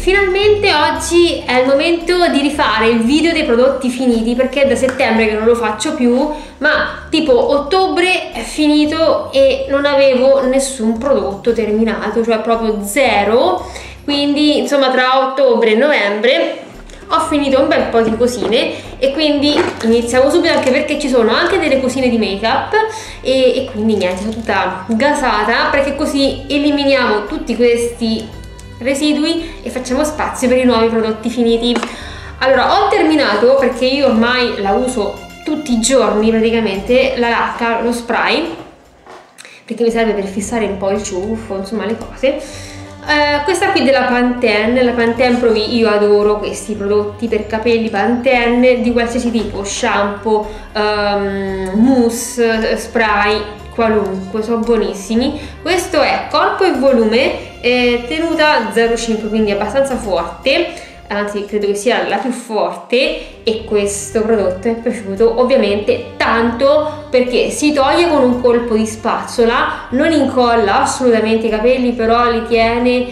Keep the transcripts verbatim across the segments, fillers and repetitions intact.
finalmente oggi è il momento di rifare il video dei prodotti finiti, perché è da settembre che non lo faccio più, ma tipo ottobre è finito e non avevo nessun prodotto terminato, cioè proprio zero. Quindi insomma tra ottobre e novembre ho finito un bel po' di cosine e quindi iniziamo subito, anche perché ci sono anche delle cosine di make up e, e quindi niente, sono tutta gasata, perché così eliminiamo tutti questi residui e facciamo spazio per i nuovi prodotti finiti. Allora, ho terminato, perché io ormai la uso tutti i giorni praticamente, la lacca, lo spray, perché mi serve per fissare un po' il ciuffo, insomma le cose. Uh, questa qui della Pantene, la Pantene Pro V, io adoro questi prodotti per capelli Pantene di qualsiasi tipo, shampoo, um, mousse, spray, qualunque, sono buonissimi. Questo è corpo e volume, eh, tenuta zero virgola cinque, quindi abbastanza forte, anzi credo che sia la più forte, e questo prodotto mi è piaciuto ovviamente tanto perché si toglie con un colpo di spazzola, non incolla assolutamente i capelli, però li tiene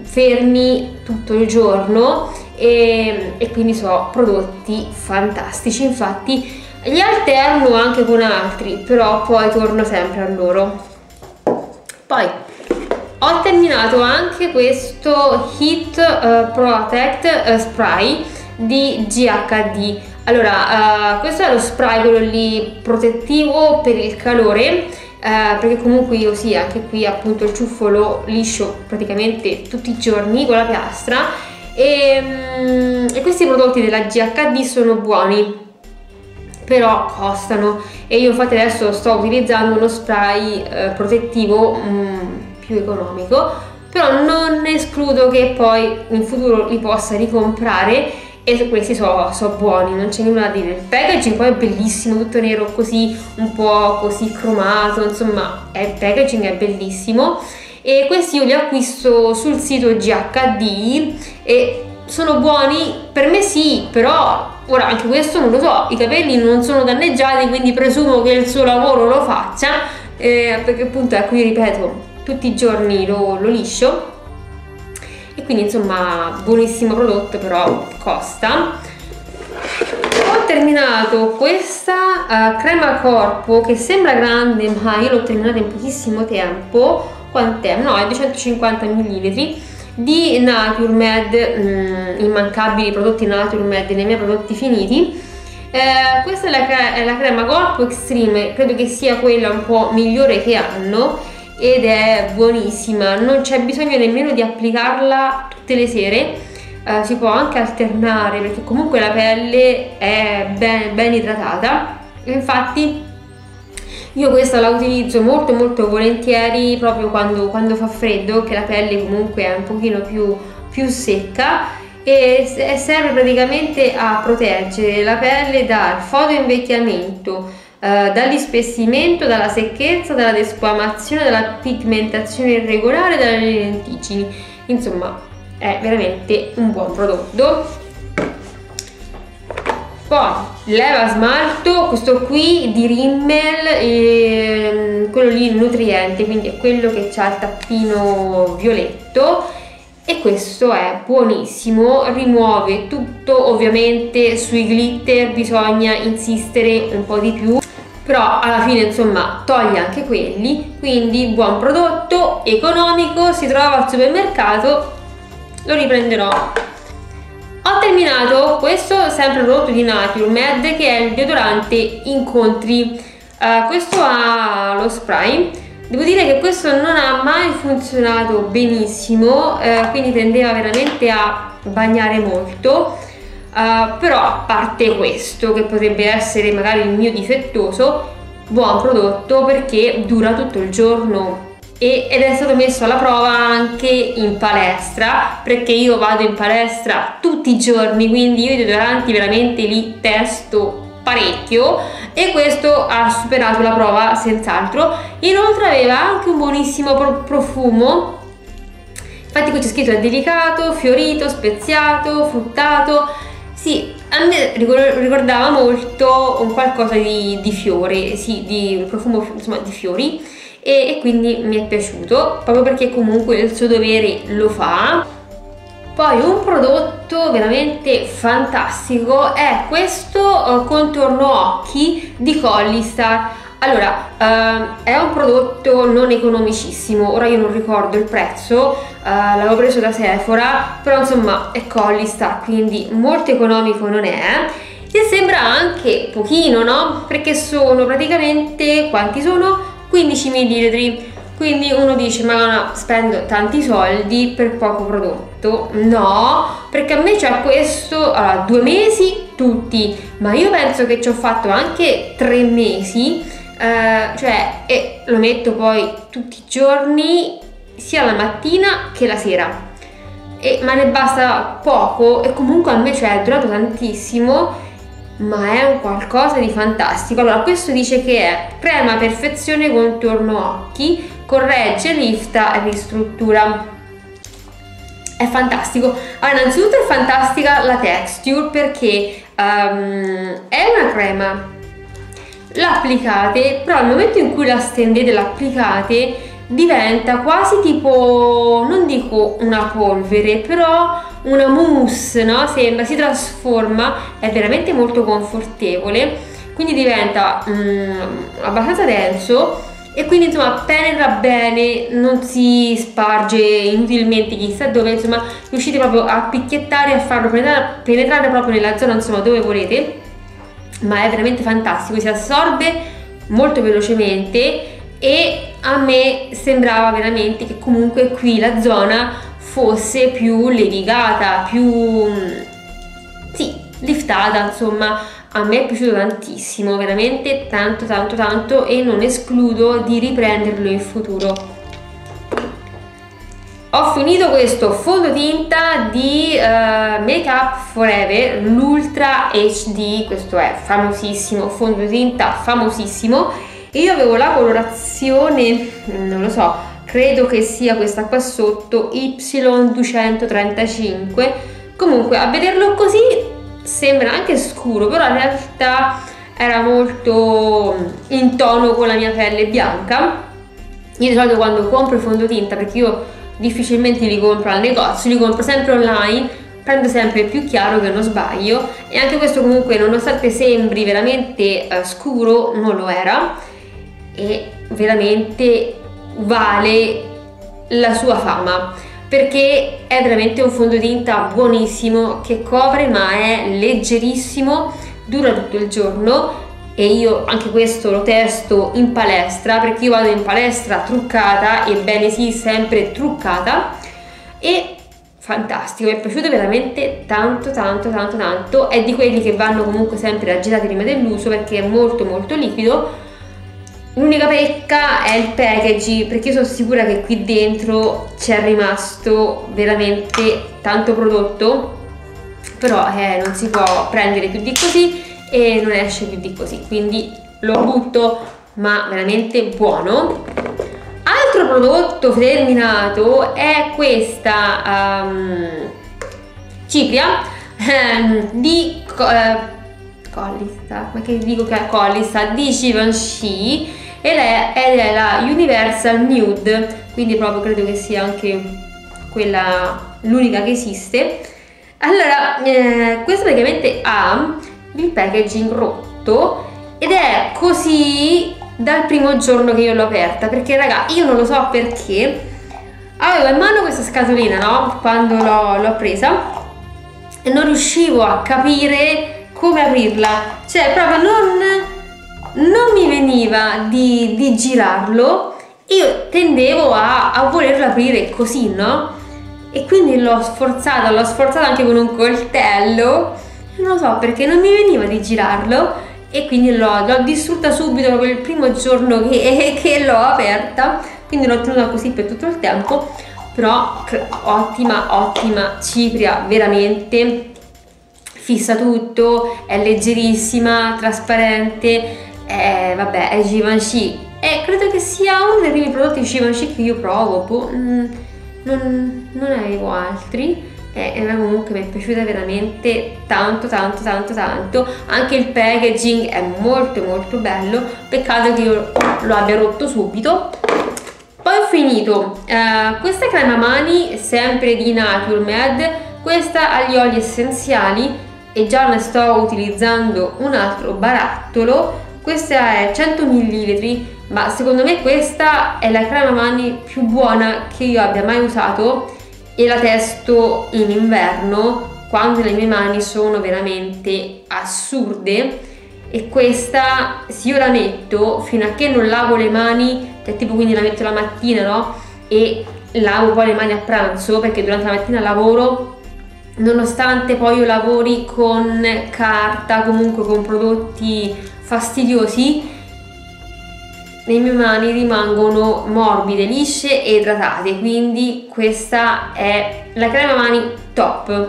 fermi tutto il giorno e, e quindi sono prodotti fantastici. Infatti li alterno anche con altri, però poi torno sempre a loro. Poi ho terminato anche questo Heat uh, Protect uh, Spray di G H D. Allora, uh, questo è lo spray, quello lì protettivo per il calore, uh, perché comunque io sì, anche qui appunto il ciuffo lo liscio praticamente tutti i giorni con la piastra e, um, e questi prodotti della G H D sono buoni, però costano, e io infatti adesso sto utilizzando uno spray uh, protettivo um, più economico, però non escludo che poi in futuro li possa ricomprare, e questi sono so buoni, non c'è nulla da dire. Il packaging poi è bellissimo, tutto nero così, un po' così cromato, insomma il packaging è bellissimo, e questi io li acquisto sul sito G H D e sono buoni, per me sì, però ora anche questo non lo so, i capelli non sono danneggiati, quindi presumo che il suo lavoro lo faccia, eh, perché appunto ecco, io ripeto, tutti i giorni lo, lo liscio, e quindi insomma buonissimo prodotto, però costa. Ho terminato questa uh, crema corpo che sembra grande, ma io l'ho terminata in pochissimo tempo. Quant'è? No, è duecentocinquanta millilitri di Naturmed, mm, immancabili prodotti Naturmed nei miei prodotti finiti. Eh, questa è la, è la crema corpo Extreme, credo che sia quella un po' migliore che hanno, ed è buonissima, non c'è bisogno nemmeno di applicarla tutte le sere, eh, si può anche alternare, perché comunque la pelle è ben, ben idratata. Infatti io questa la utilizzo molto molto volentieri proprio quando, quando fa freddo, che la pelle comunque è un pochino più, più secca, e serve praticamente a proteggere la pelle dal fotoinvecchiamento, Uh, dall'ispessimento, dalla secchezza, dalla desquamazione, dalla pigmentazione irregolare, dalle lenticini. Insomma è veramente un buon prodotto. Poi leva smalto, questo qui di Rimmel, eh, quello lì nutriente, quindi è quello che ha il tappino violetto, e questo è buonissimo, rimuove tutto. Ovviamente sui glitter bisogna insistere un po' di più, però alla fine insomma toglie anche quelli, quindi buon prodotto, economico, si trova al supermercato, lo riprenderò. Ho terminato questo sempre prodotto di Naturmed, che è il deodorante Incontri. Uh, questo ha lo spray. Devo dire che questo non ha mai funzionato benissimo, eh, quindi tendeva veramente a bagnare molto, uh, però a parte questo, che potrebbe essere magari il mio difettoso, buon prodotto perché dura tutto il giorno, e, ed è stato messo alla prova anche in palestra, perché io vado in palestra tutti i giorni, quindi io i deodoranti veramente li testo parecchio, e questo ha superato la prova senz'altro. Inoltre aveva anche un buonissimo pro profumo, infatti qui c'è scritto è delicato, fiorito, speziato, fruttato. Sì, a me ricordava molto un qualcosa di, di fiore, sì, di un profumo insomma di fiori, e, e quindi mi è piaciuto proprio perché comunque il suo dovere lo fa. Poi un prodotto veramente fantastico è questo uh, contorno occhi di Collistar. Allora, uh, è un prodotto non economicissimo, ora io non ricordo il prezzo, uh, l'avevo preso da Sephora, però insomma è Collistar, quindi molto economico non è. E sembra anche pochino, no? Perché sono praticamente, quanti sono? quindici millilitri. Quindi uno dice, ma no, spendo tanti soldi per poco prodotto. No, perché a me c'è questo, allora, due mesi tutti, ma io penso che ci ho fatto anche tre mesi, eh, cioè, e lo metto poi tutti i giorni, sia la mattina che la sera. E, ma ne basta poco e comunque a me, cioè, è durato tantissimo, ma è un qualcosa di fantastico. Allora, questo dice che è crema perfezione contorno occhi, corregge, lifta e ristruttura. È fantastico. Allora, innanzitutto è fantastica la texture perché um, è una crema, la applicate, però al momento in cui la stendete, la applicate, diventa quasi tipo, non dico una polvere, però una mousse, no? Sembra, si trasforma, è veramente molto confortevole, quindi diventa um, abbastanza denso e quindi insomma penetra bene, non si sparge inutilmente chissà dove, insomma riuscite proprio a picchiettare, a farlo penetrare, penetrare proprio nella zona insomma dove volete, ma è veramente fantastico, si assorbe molto velocemente e a me sembrava veramente che comunque qui la zona fosse più levigata, più sì, liftata, insomma. A me è piaciuto tantissimo, veramente tanto tanto tanto, e non escludo di riprenderlo in futuro. Ho finito questo fondotinta di uh, Make Up For Ever, l'Ultra H D, questo è famosissimo, fondotinta famosissimo, e io avevo la colorazione, non lo so, credo che sia questa qua sotto, Y duecentotrentacinque, comunque a vederlo così sembra anche scuro, però in realtà era molto in tono con la mia pelle bianca. Io di solito quando compro i fondotinta, perché io difficilmente li compro al negozio, li compro sempre online, prendo sempre il più chiaro che non sbaglio, e anche questo comunque, nonostante sembri veramente uh, scuro, non lo era, e veramente vale la sua fama, perché è veramente un fondotinta buonissimo che copre, ma è leggerissimo, dura tutto il giorno, e io anche questo lo testo in palestra, perché io vado in palestra truccata, ebbene sì, sempre truccata, e fantastico, mi è piaciuto veramente tanto tanto tanto tanto. È di quelli che vanno comunque sempre agitati prima dell'uso perché è molto molto liquido. L'unica pecca è il packaging, perché io sono sicura che qui dentro c'è rimasto veramente tanto prodotto, però eh, non si può prendere più di così e non esce più di così, quindi lo butto, ma veramente buono. Altro prodotto terminato è questa um, cipria um, di uh, Collistar, ma che dico che è Collistar, di Givenchy, ed è, ed è la Universal Nude, quindi proprio credo che sia anche quella l'unica che esiste. Allora, eh, questo praticamente ha il packaging rotto ed è così dal primo giorno che io l'ho aperta, perché raga, io non lo so perché avevo in mano questa scatolina, no? Quando l'ho presa, e non riuscivo a capire come aprirla, cioè proprio non, non mi veniva di, di girarlo. Io tendevo a, a volerlo aprire così, no? E quindi l'ho sforzata, l'ho sforzata anche con un coltello, non lo so perché non mi veniva di girarlo, e quindi l'ho distrutta subito proprio il primo giorno che, che l'ho aperta, quindi l'ho tenuta così per tutto il tempo. Però ottima, ottima cipria, veramente fissa tutto, è leggerissima, trasparente, è, vabbè, è Givenchy, e credo che sia uno dei primi prodotti Givenchy che io provo, boh, mm, non, non ne avevo altri, e, e comunque mi è piaciuta veramente tanto tanto tanto tanto. Anche il packaging è molto molto bello, peccato che io lo abbia rotto subito. Poi ho finito uh, questa crema mani sempre di Naturmed, questa ha gli oli essenziali e già ne sto utilizzando un altro barattolo. Questa è cento millilitri, ma secondo me questa è la crema mani più buona che io abbia mai usato e la testo in inverno quando le mie mani sono veramente assurde. E questa, se io la metto fino a che non lavo le mani, cioè tipo quindi la metto la mattina, no? E lavo poi le mani a pranzo perché durante la mattina lavoro, nonostante poi io lavori con carta, comunque con prodotti fastidiosi, le mie mani rimangono morbide, lisce e idratate, quindi questa è la crema mani top.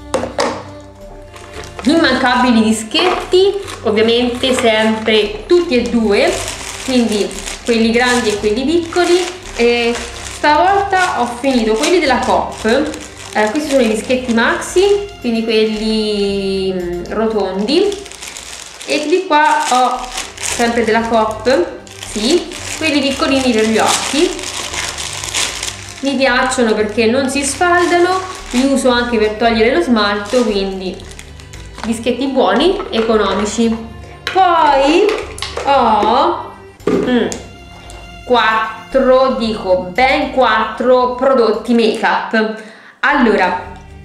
Immancabili dischetti, ovviamente sempre tutti e due, quindi quelli grandi e quelli piccoli. E stavolta ho finito quelli della Coop, eh, questi sono i dischetti maxi, quindi quelli mh, rotondi, e di qua ho sempre della Coop, sì, quelli piccolini per gli occhi. Mi piacciono perché non si sfaldano, li uso anche per togliere lo smalto, quindi dischetti buoni, economici. Poi ho mm, quattro, dico ben quattro prodotti make up. Allora,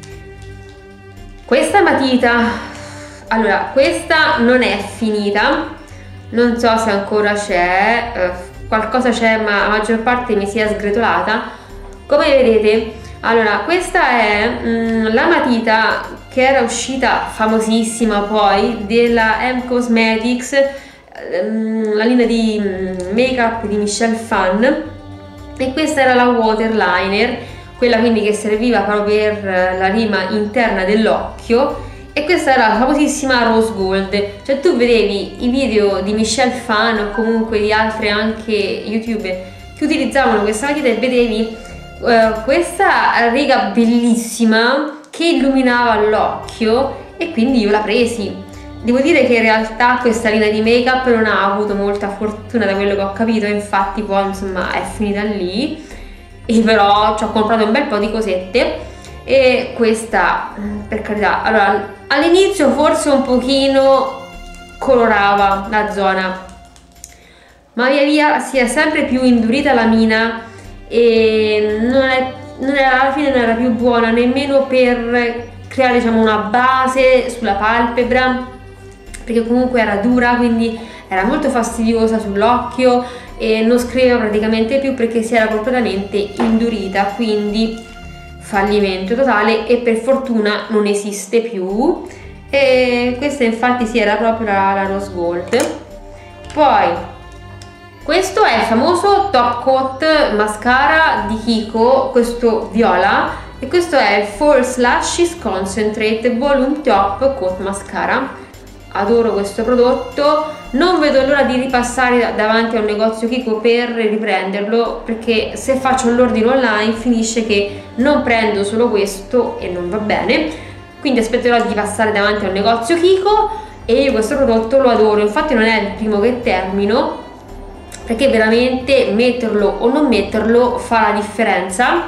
questa matita, allora questa non è finita, non so se ancora c'è, eh, qualcosa c'è, ma la maggior parte mi si è sgretolata. Come vedete, allora questa è mm, la matita che era uscita famosissima poi della M Cosmetics, mm, la linea di mm, make up di Michelle Phan, e questa era la waterliner, quella quindi che serviva proprio per la rima interna dell'occhio. E questa era la famosissima Rose Gold, cioè tu vedevi i video di Michelle Phan o comunque di altre anche youtuber che utilizzavano questa matita e vedevi uh, questa riga bellissima che illuminava l'occhio, e quindi io la presi. Devo dire che in realtà questa linea di make up non ha avuto molta fortuna da quello che ho capito, infatti poi insomma è finita lì, e però ci ho comprato un bel po' di cosette. E questa, per carità, allora all'inizio forse un pochino colorava la zona, ma via via si è sempre più indurita la mina e non è, non era, alla fine non era più buona nemmeno per creare, diciamo, una base sulla palpebra, perché comunque era dura, quindi era molto fastidiosa sull'occhio e non scriveva praticamente più perché si era completamente indurita, quindi fallimento totale, e per fortuna non esiste più. E questa infatti si era proprio la, la Rose Gold. Poi questo è il famoso Top Coat Mascara di Kiko, questo viola, e questo è il False Lashes Concentrate Volume Top Coat Mascara. Adoro questo prodotto, non vedo l'ora di ripassare davanti a un negozio Kiko per riprenderlo, perché se faccio l'ordine online finisce che non prendo solo questo e non va bene, quindi aspetterò di passare davanti a un negozio Kiko. E io questo prodotto lo adoro, infatti non è il primo che termino, perché veramente metterlo o non metterlo fa la differenza.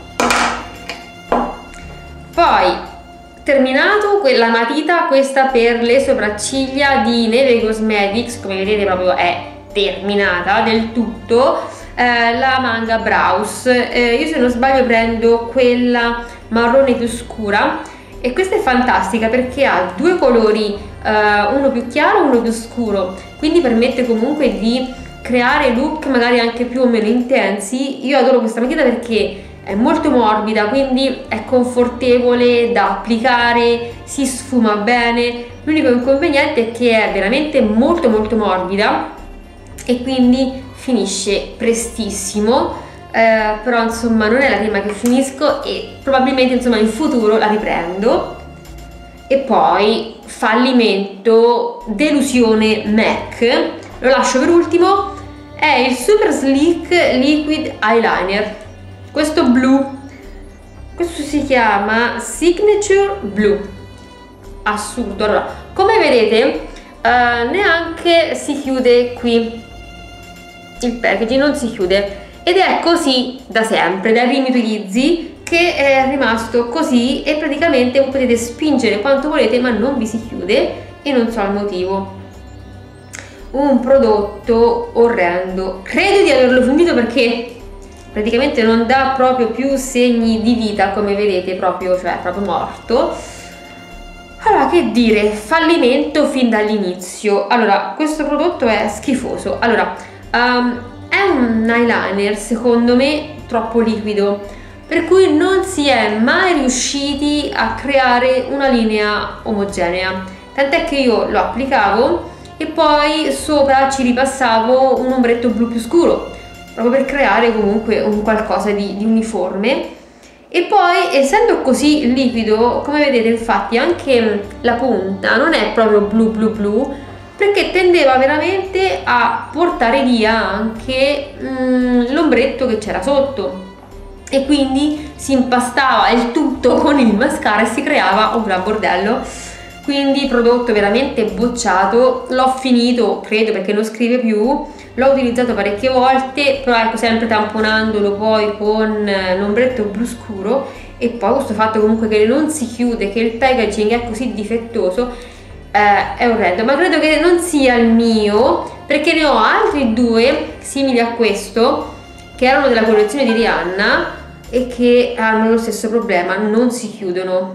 Poi terminato quella matita, questa per le sopracciglia di Neve Cosmetics, come vedete proprio è terminata del tutto, eh, la Manga Brows. Eh, io se non sbaglio prendo quella marrone più scura, e questa è fantastica perché ha due colori, eh, uno più chiaro e uno più scuro, quindi permette comunque di creare look magari anche più o meno intensi. Io adoro questa matita perché è molto morbida, quindi è confortevole da applicare, si sfuma bene. L'unico inconveniente è che è veramente molto molto morbida e quindi finisce prestissimo, eh, però insomma non è la prima che finisco e probabilmente insomma in futuro la riprendo. E poi fallimento, delusione M A C, lo lascio per ultimo, è il Super Sleek Liquid Eyeliner. Questo blu, questo si chiama Signature Blue, assurdo. Allora, come vedete uh, neanche si chiude qui, il packaging non si chiude, ed è così da sempre, dai primi utilizzi, che è rimasto così e praticamente potete spingere quanto volete ma non vi si chiude e non so il motivo. Un prodotto orrendo, credo di averlo finito perché praticamente non dà proprio più segni di vita, come vedete, proprio, cioè proprio morto. Allora, che dire, fallimento fin dall'inizio. Allora, questo prodotto è schifoso. Allora, um, è un eyeliner secondo me troppo liquido, per cui non si è mai riusciti a creare una linea omogenea, tant'è che io lo applicavo e poi sopra ci ripassavo un ombretto blu più scuro, proprio per creare comunque un qualcosa di, di uniforme. E poi, essendo così liquido, come vedete, infatti anche la punta non è proprio blu blu blu, perché tendeva veramente a portare via anche mm, l'ombretto che c'era sotto, e quindi si impastava il tutto con il mascara e si creava un gran bordello. Quindi prodotto veramente bocciato. L'ho finito, credo, perché non scrive più. L'ho utilizzato parecchie volte, però ecco, sempre tamponandolo poi con l'ombretto blu scuro, e poi questo fatto comunque che non si chiude, che il packaging è così difettoso, eh, è orrendo. Ma credo che non sia il mio, perché ne ho altri due simili a questo che erano della collezione di Rihanna e che hanno lo stesso problema, non si chiudono.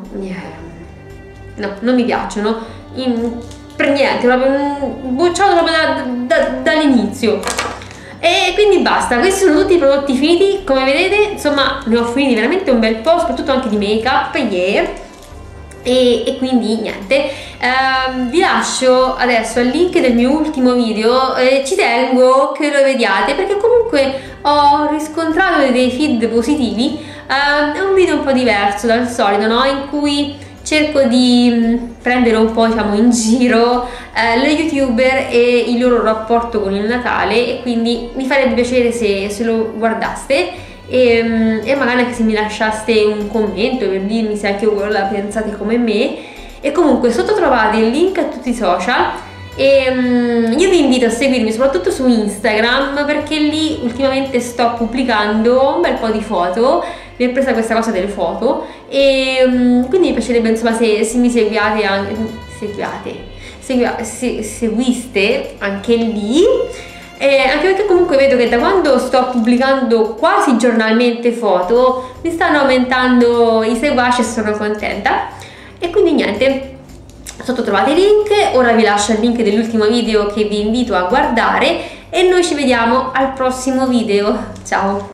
No, non mi piacciono in, per niente, proprio bocciato proprio da, da, dall'inizio. E quindi basta, questi sono tutti i prodotti finiti, come vedete. Insomma, ne ho finiti veramente un bel po', soprattutto anche di make up, yeah. E, e quindi niente, ehm, vi lascio adesso il link del mio ultimo video. Eh, ci tengo che lo vediate perché comunque ho riscontrato dei feed positivi. Eh, è un video un po' diverso dal solito, no? In cui cerco di prendere un po', diciamo, in giro eh, le youtuber e il loro rapporto con il Natale, e quindi mi farebbe piacere se, se lo guardaste e, e magari anche se mi lasciaste un commento per dirmi se anche voi la pensate come me. E comunque sotto trovate il link a tutti i social e um, io vi invito a seguirmi soprattutto su Instagram, perché lì ultimamente sto pubblicando un bel po' di foto. Mi è presa questa cosa delle foto e um, quindi mi piacerebbe, insomma, se, se mi seguiate anche, seguiate, segua, se, seguiste anche lì. Eh, anche perché comunque vedo che da quando sto pubblicando quasi giornalmente foto mi stanno aumentando i seguaci e sono contenta. E quindi niente, sotto trovate i link. Ora vi lascio il link dell'ultimo video che vi invito a guardare e noi ci vediamo al prossimo video. Ciao!